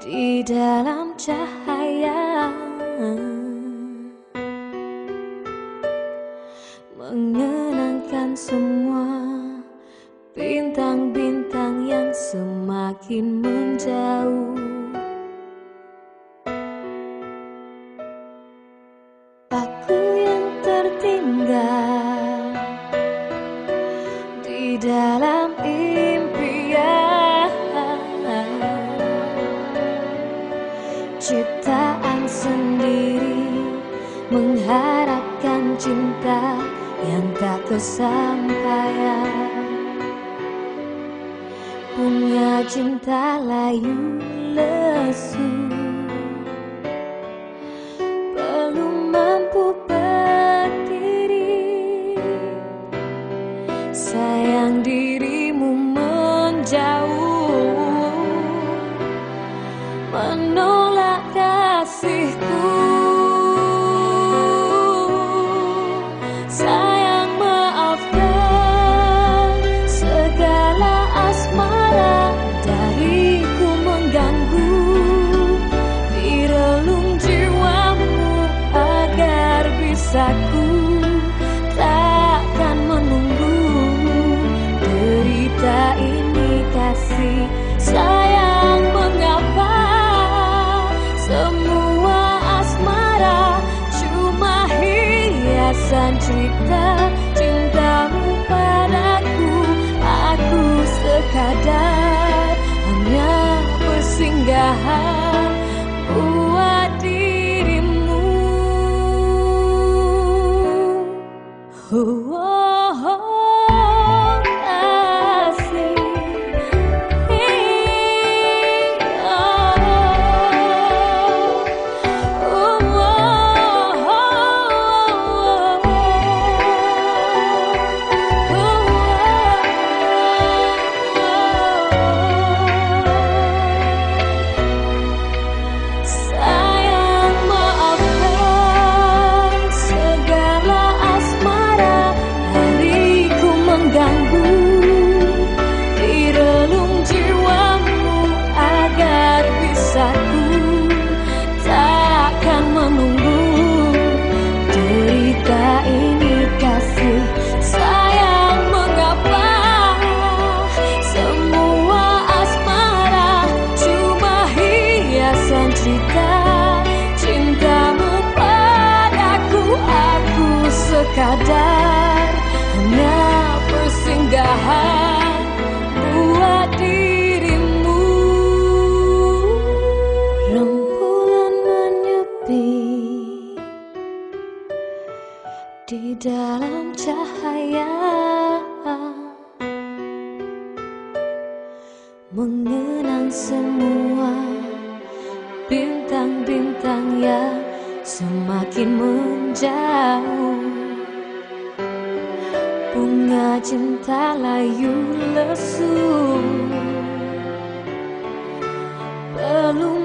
di dalam cahaya, mengenangkan semua bintang-bintang yang semakin menjauh. Aku yang tertinggal di dalam impian, ciptaan sendiri, mengharapkan cinta yang tak kesampaian. Punya cinta layu lesu, belum mampu berdiri. Sayang dirimu menjauh, menolak kasihku. Sayang maafkan segala asmara dariku mengganggu di relung jiwamu, agar bisa ku takkan menunggu derita ini kasih. Sayang mengapa semua asmara cuma hiasan cerita cintamu padaku. Aku sekadar hanya persinggahan buat dirimu. Kasih. Sayang maafkan segala asmara dariku mengganggu di relung jiwamu, agar bisa ku takkan menunggu derita ini kasih. Sayang mengapa semua asmara cuma hiasan cerita cintamu padaku. Aku sekadar hanya persinggahan buat dirimu. Rembulan menyepi di dalam cahaya, mengenang semua bintang-bintang yang semakin menjauh. Bunga cinta layu lesu, belum